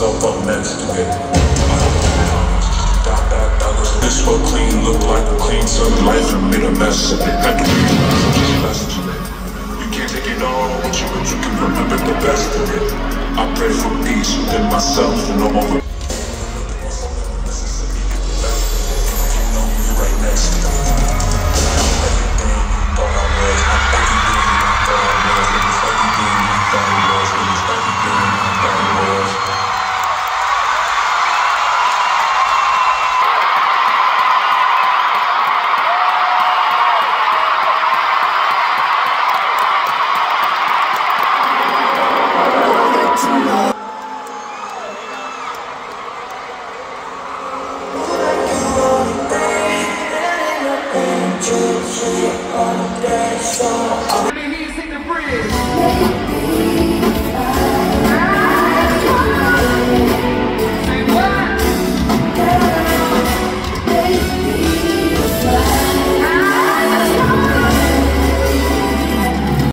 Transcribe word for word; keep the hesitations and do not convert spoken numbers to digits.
myself up next to it. This for clean, look like a clean sunlight and made a mess of it. Had to be best of it. You can't take it all with you, but you can remember the best of it. I pray for peace within myself and I'm over. Right next to it. Everything you thought I was, everything you thought I was, it was everything you thought it was, it was everything you thought it was. Let me hear you sing the bridge.